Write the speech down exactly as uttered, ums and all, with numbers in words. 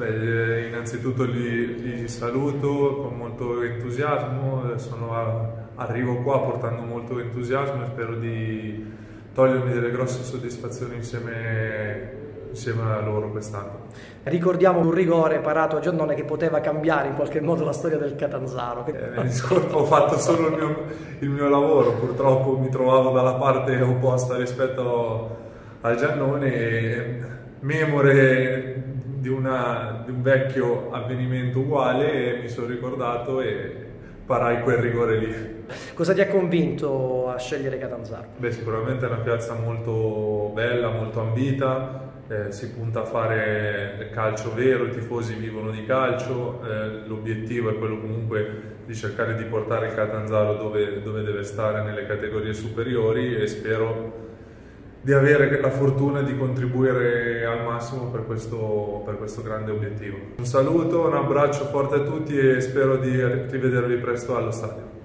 Beh, innanzitutto li, li saluto con molto entusiasmo, sono a, arrivo qua portando molto entusiasmo e spero di togliermi delle grosse soddisfazioni insieme, insieme a loro quest'anno. Ricordiamo un rigore parato a Giannone che poteva cambiare in qualche modo la storia del Catanzaro. Eh, ho fatto solo il mio, il mio lavoro, purtroppo mi trovavo dalla parte opposta rispetto a Giannone e memore di, una, di un vecchio avvenimento uguale e mi sono ricordato e parai quel rigore lì. Cosa ti ha convinto a scegliere Catanzaro? Beh, sicuramente è una piazza molto bella, molto ambita, eh, si punta a fare calcio vero, i tifosi vivono di calcio, eh, l'obiettivo è quello comunque di cercare di portare il Catanzaro dove, dove deve stare nelle categorie superiori e spero di avere la fortuna di contribuire al massimo per questo, per questo grande obiettivo. Un saluto, un abbraccio forte a tutti e spero di rivedervi presto allo stadio.